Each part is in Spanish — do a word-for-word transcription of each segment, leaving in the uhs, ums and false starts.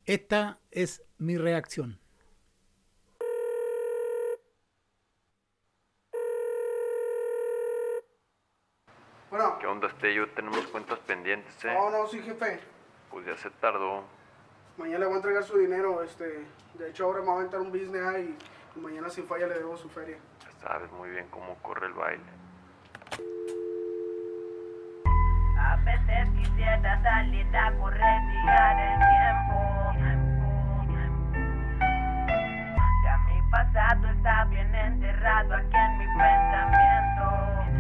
Esta es mi reacción. Bueno. ¿Qué onda, Stello? Tenemos cuentas pendientes, ¿eh? No, no, sí, jefe. Pues ya se tardó. Mañana le voy a entregar su dinero, este... De hecho, ahora me va a aventar un business ahí y mañana sin falla le debo su feria. Ya sabes muy bien cómo corre el baile. A veces quisiera salir a corretear el tiempo. Ya mi pasado está bien enterrado aquí en mi pensamiento.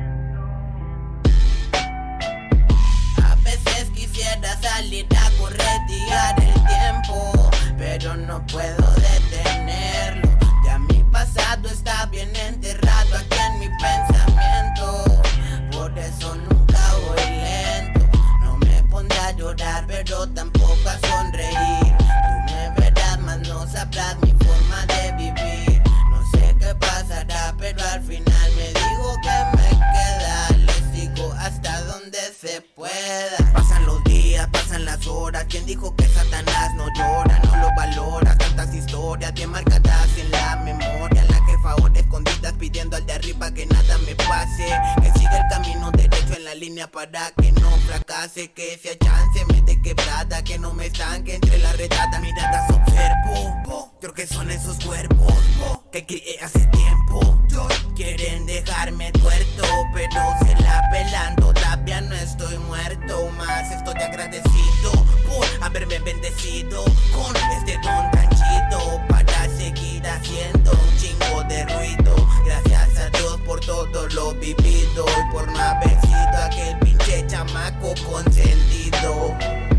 A veces quisiera salir a corretear el tiempo, pero no puedo detenerlo. Ya mi pasado está bien enterrado aquí en mi pensamiento. Por eso nunca voy lento. No me pondré a llorar, pero tampoco a sonreír. Tú me verás, mas no sabrás mi forma de vivir. No sé qué pasará, pero al final me digo que me queda. Le sigo hasta donde se pueda. Pasan los días, pasan las horas. ¿Quién dijo que Satanás no llora? No lo valora. Tantas historias bien marcadas en la memoria. La jefa ahora escondidas pidiendo al de arriba que nada me pase. Que siga el camino derecho en la línea para que no fracase. Que sea chance me dé quebrada. Que no me estanque entre la redada. Miradas observo, creo que son esos cuerpos que crié hace tiempo. Quieren dejarme tuerto, pero se la pelan. Todavía no estoy muerto, más estoy agradecido por haberme bendecido con este don tan chido para seguir haciendo un chingo de ruido. Gracias a Dios por todo lo vivido y por no haber sido aquel pinche chamaco consentido.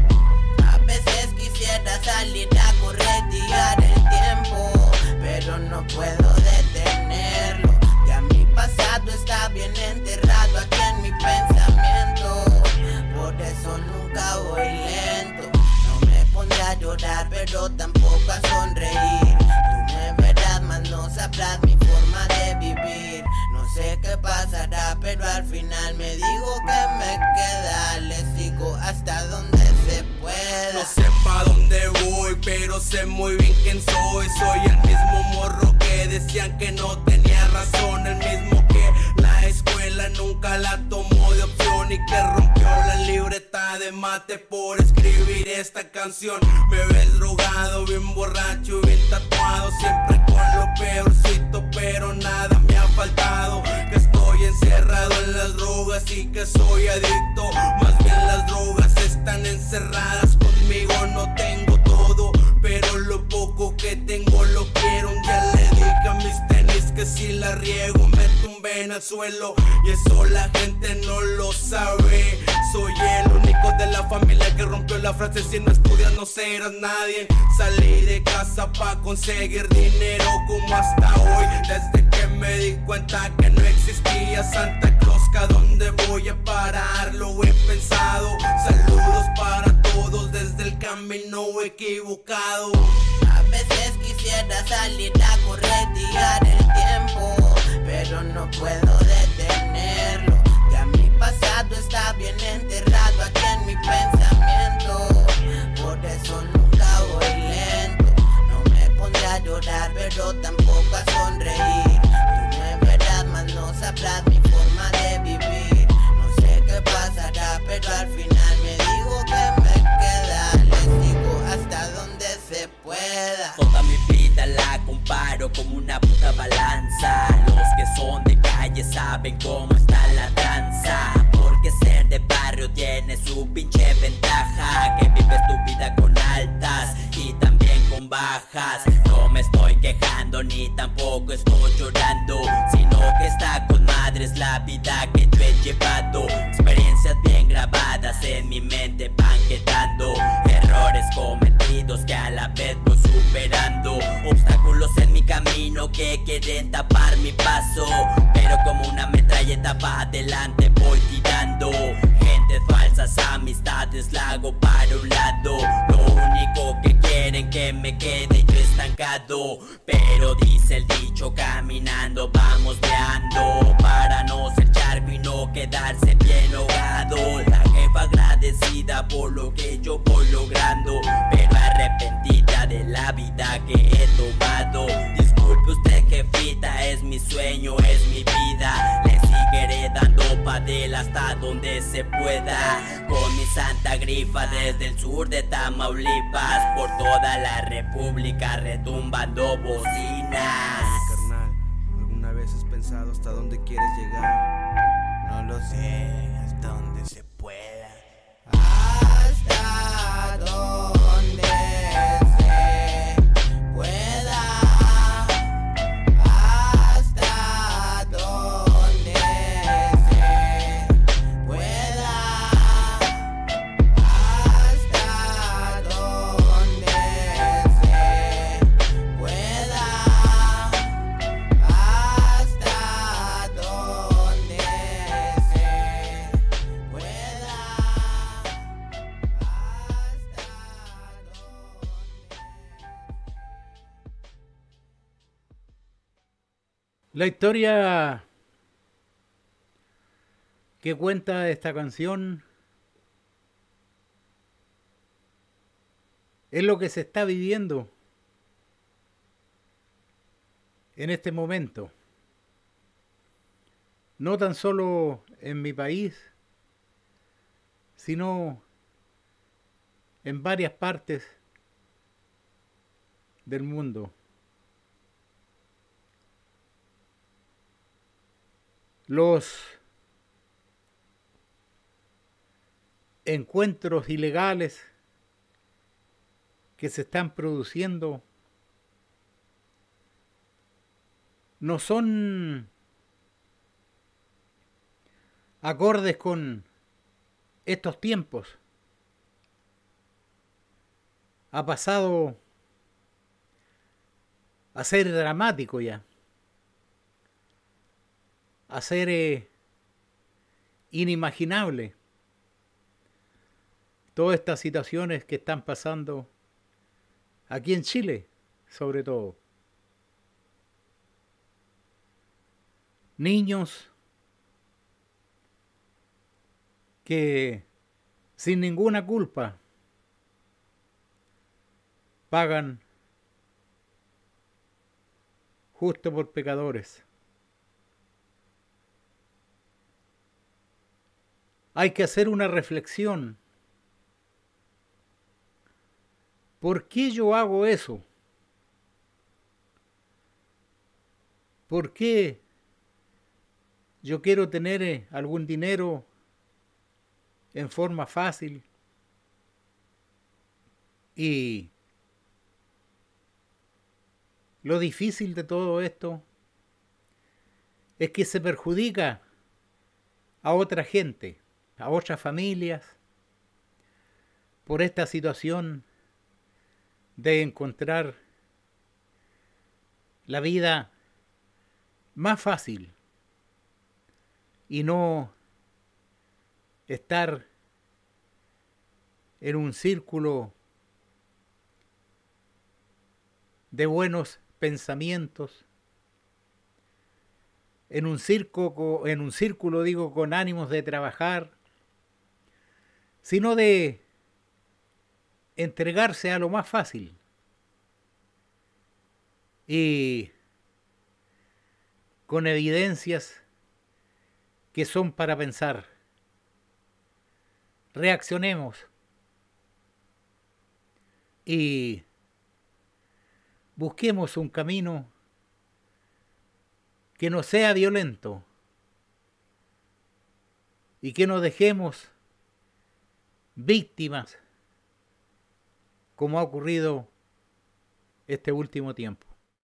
A veces quisiera salir a corretear el tiempo, pero no puedo detenerlo. Ya mi pasado está bien enterrado aquí en mi pensamiento. Por eso nunca voy lento. No me pondré a llorar, pero tampoco a sonreír. Tú me verás, mas no sabrás mi forma de vivir. No sé qué pasará, pero al final me digo que me queda. Le sigo hasta donde se pueda. No sé pa' dónde voy, pero sé muy bien quién soy. Soy el mismo morro que decían que no tenía razón. El mismo que la escuela nunca la tomó de opción y que rompió la libreta de mate por escribir esta canción. Me ves drogado, bien borracho y bien tatuado, siempre con lo peorcito, pero nada me ha faltado. Que estoy encerrado en las drogas y que soy adicto. Más bien las drogas están encerradas conmigo. No tengo todo, pero lo poco que tengo lo quiero. Un día le dije a mis tenis que si la riego me tumbé en el suelo, y eso la gente no lo sabe. Soy el único de la familia que rompió la frase: si no estudias no serás nadie. Salí de casa pa' conseguir dinero como hasta hoy. Desde que me di cuenta que no existía Santa Claus, ¿a dónde voy a parar? Lo he pensado. Saludos para todos desde el camino equivocado. A veces quisiera salir a corretear el tiempo, pero no puedo detenerlo. Ya mi pasado está bien enterrado aquí en mi pensamiento. Por eso nunca voy lento. No me pondré a llorar, pero tampoco a sonreír. Tú me verás, mas no sabrás mi forma de vivir. No sé qué pasará, pero al final me digo que me queda. Le sigo hasta donde se pueda. Toda mi vida la comparo como una puta balanza. Los que son de calle saben cómo está la tranza, porque ser de barrio tiene su pinche ventaja. Que vives tu vida con altas y también con bajas. No me estoy quejando ni tampoco estoy llorando, sino que está con madres la vida que yo he llevado. Experiencias bien grabadas en mi mente van quedando. Errores cometidos que a la vez voy superando. Obstáculos en mi camino que quieren tapar mi paso, pero como una metralleta pa' adelante voy tirando. Gentes falsas, amistades la hago para un lado. Lo único que quieren que me quede yo estancado, pero dice el dicho: caminando vamos veando, para no ser charco y no quedarse bien ahogado. La jefa agradecida por lo que yo voy logrando, pero arrepentido se pueda. Con mi santa grifa desde el sur de Tamaulipas, por toda la república retumbando bocinas. Carnal, ¿alguna vez has pensado hasta dónde quieres llegar? No lo sé, hasta donde se pueda. Hasta donde se pueda. Hasta donde se pueda. Hasta donde se pueda. Hasta donde se pueda. La historia que cuenta esta canción es lo que se está viviendo en este momento. No tan solo en mi país, sino en varias partes del mundo. Los encuentros ilegales que se están produciendo no son acordes con estos tiempos. Ha pasado a ser dramático ya, a ser eh, inimaginable todas estas situaciones que están pasando aquí en Chile, sobre todo. Niños que sin ninguna culpa pagan justo por pecadores. Hay que hacer una reflexión. ¿Por qué yo hago eso? ¿Por qué yo quiero tener eh, algún dinero en forma fácil? Y lo difícil de todo esto es que se perjudica a otra gente, a otras familias, por esta situación de encontrar la vida más fácil y no estar en un círculo de buenos pensamientos, en un círculo, en un círculo digo, con ánimos de trabajar, sino de entregarse a lo más fácil. Y con evidencias que son para pensar. Reaccionemos y busquemos un camino que no sea violento y que no dejemos víctimas como ha ocurrido este último tiempo.